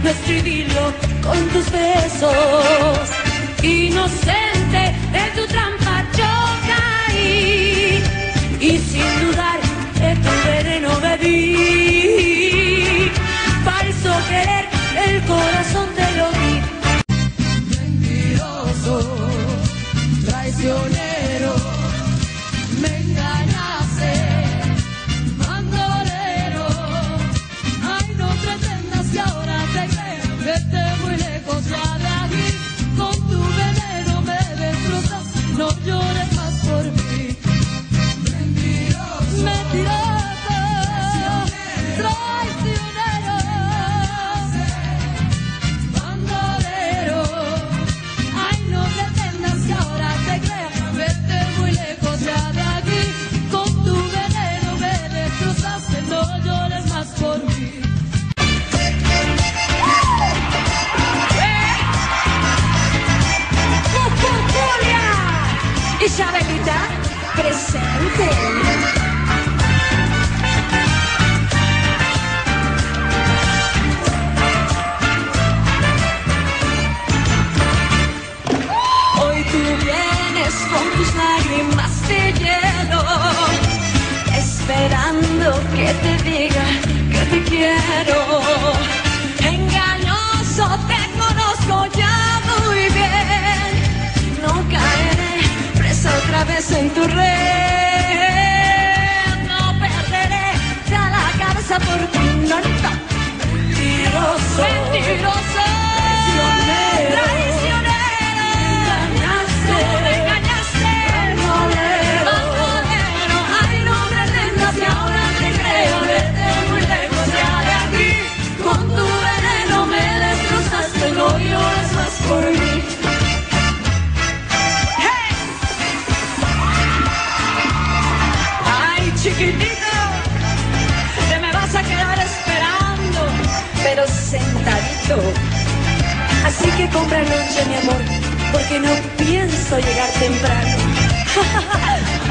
no escribirlo con tus besos. Inocente de tu trampa yo caí y sin dudar de tu veneno bebí. Falso querer, el corazón te lo di. Mentiroso, traicionero, me engañaste, bandolero. Ay, no pretendas que ahora te creas, vete muy lejos ya de aquí. Con tu veneno me destrozas, no llores más por mí. Mentiroso, mentiroso, traicionero, bandolero. Ay, no pretendas que ahora te creas, vete muy lejos ya de aquí. Con tu veneno me destrozaste, no llores más por mí. Isabelita, presente. Hoy tú vienes con tus lágrimas de hielo, esperando que te diga que te quiero. Engañoso, te conozco ya muy bien. No caeré presa otra vez en tu red. No perderé ya la cabeza por ti, no, no. Mentiroso, mentiroso, traicionero, me engañaste, bandolero. Ay, no pretendas que ahora te creo, vete muy lejos ya de aquí. Con tu veneno me destrozaste, no llores más por mí. Chiquitito, te me vas a quedar esperando, pero sentadito. Así que compra lonche, mi amor, porque no pienso llegar temprano.